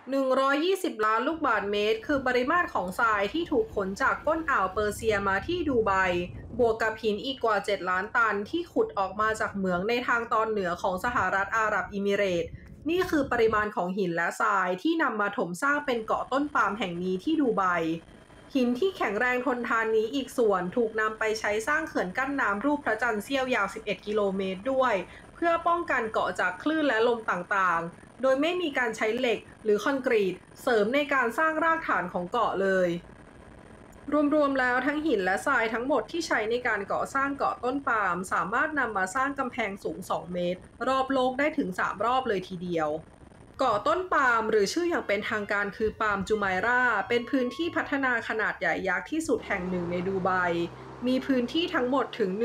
120 ล้านลูกบาศก์เมตรคือปริมาตรของทรายที่ถูกขนจากก้นอ่าวเปอร์เซียมาที่ดูไบบวกกับหินอีกกว่า 7 ล้านตันที่ขุดออกมาจากเหมืองในทางตอนเหนือของสหรัฐอาหรับเอมิเรตส์นี่คือปริมาณของหินและทรายที่นำมาถมสร้างเป็นเกาะต้นปาล์มแห่งนี้ที่ดูไบหินที่แข็งแรงทนทานนี้อีกส่วนถูกนำไปใช้สร้างเขื่อนกั้นน้ำรูปพระจันทร์เสี้ยวยาว 11 กิโลเมตรด้วยเพื่อป้องกันเกาะจากคลื่นและลมต่างๆ โดยไม่มีการใช้เหล็กหรือคอนกรีตเสริมในการสร้างรากฐานของเกาะเลย รวมๆแล้วทั้งหินและทรายทั้งหมดที่ใช้ในการก่อสร้างเกาะต้นปาล์มสามารถนำมาสร้างกำแพงสูง 2 เมตร รอบโลกได้ถึง 3 รอบเลยทีเดียวเกาะต้นปาล์มหรือชื่ออย่างเป็นทางการคือปาล์มจูไมราเป็นพื้นที่พัฒนาขนาดใหญ่ยักษ์ที่สุดแห่งหนึ่งในดูไบมีพื้นที่ทั้งหมดถึง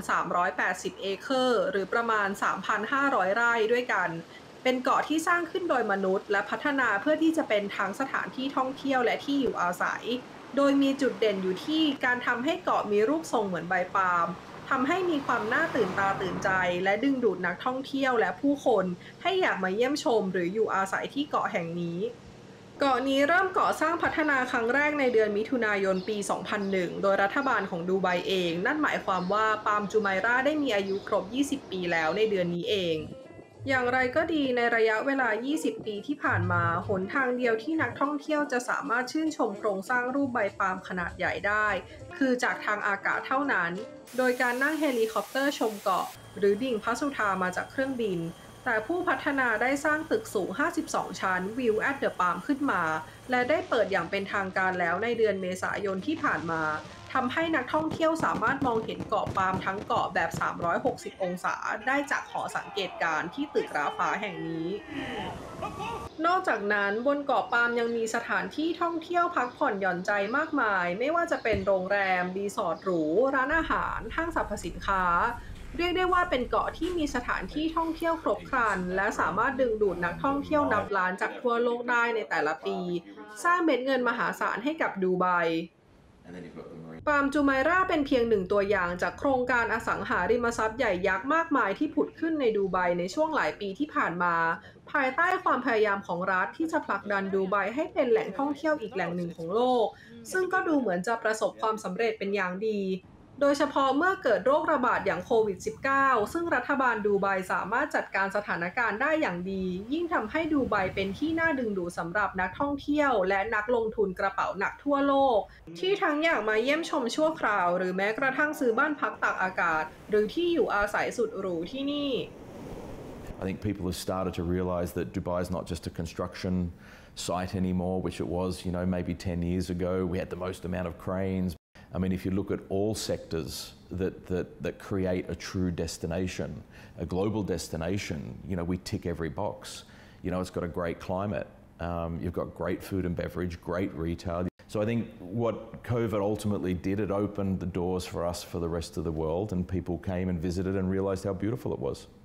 1,380 เอเคอร์หรือประมาณ 3,500 ไร่ด้วยกันเป็นเกาะที่สร้างขึ้นโดยมนุษย์และพัฒนาเพื่อที่จะเป็นทั้งสถานที่ท่องเที่ยวและที่อยู่อาศัย โดยมีจุดเด่นอยู่ที่การทำให้เกาะมีรูปทรงเหมือนใบปาล์มทำให้มีความน่าตื่นตาตื่นใจและดึงดูดนักท่องเที่ยวและผู้คนให้อยากมาเยี่ยมชมหรืออยู่อาศัยที่เกาะแห่งนี้เกาะนี้เริ่มก่อสร้างพัฒนาครั้งแรกในเดือนมิถุนายนปี 2001 โดยรัฐบาลของดูไบเองนั่นหมายความว่าปาล์มจูไมราได้มีอายุครบ 20 ปีแล้วในเดือนนี้เอง อย่างไรก็ดีในระยะเวลา 20 ปีที่ผ่านมาหนทางเดียวที่นักท่องเที่ยวจะสามารถชื่นชมโครงสร้างรูปใบปาล์มขนาดใหญ่ได้คือจากทางอากาศเท่านั้น โดยการนั่งเฮลิคอปเตอร์ชมเกาะหรือดิ่งพระสุธามาจากเครื่องบิน แต่ผู้พัฒนาได้สร้างตึกสูง 52 ชั้น View at the Palm ขึ้นมา และได้เปิดอย่างเป็นทางการแล้วในเดือนเมษายนที่ผ่านมาทำให้นักท่องเที่ยวสามารถมองเห็นเกาะปาล์มทั้งเกาะแบบ 360 องศาได้จากหอสังเกตการณ์ที่ตึกร้าฟ้าแห่งนี้ นอกจากนั้นบนเกาะปาล์มยังมีสถานที่ท่องเที่ยวพักผ่อนหย่อนใจมากมายไม่ว่าจะเป็นโรงแรมรีสอร์ทหรูร้านอาหารห้างสรรพสินค้าเรียกได้ว่าเป็นเกาะที่มีสถานที่ท่องเที่ยวครบครันและสามารถดึงดูดนักท่องเที่ยวนับล้านจากทั่วโลกได้ในแต่ละปีสร้างเม็ดเงินมหาศาลให้กับดูไบ ปาล์มจูไมราเป็นเพียงหนึ่งตัวอย่างจากโครงการอสังหาริมทรัพย์ใหญ่ยักษ์มากมายที่ผุดขึ้นในดูไบในช่วงหลายปีที่ผ่านมาภายใต้ความพยายามของรัฐที่จะผลักดันดูไบให้เป็นแหล่งท่องเที่ยวอีกแหล่งหนึ่งของโลกซึ่งก็ดูเหมือนจะประสบความสำเร็จเป็นอย่างดีโดยเฉพาะเมื่อเกิดโรคระบาดอย่างโควิด -19 ซึ่งรัฐบาลดูไบสามารถจัดการสถานการณ์ได้อย่างดียิ่งทำให้ดูไบเป็นที่น่าดึงดูดสำหรับนักท่องเที่ยวและนักลงทุนกระเป๋าหนักทั่วโลก ที่ทั้งอยากมาเยี่ยมชมชั่วคราวหรือแม้กระทั่งซื้อบ้านพักตากอากาศหรือที่อยู่อาศัยสุดหรูที่นี่ I think people have started to realise that Dubai is not just a construction site anymore, which it was, maybe 10 years ago. We had the most amount of cranes. I mean, if you look at all sectors that create a true destination, a global destination, we tick every box. It's got a great climate. You've got great food and beverage, great retail. So I think what COVID ultimately did, it opened the doors for us for the rest of the world, and people came and visited and realised how beautiful it was.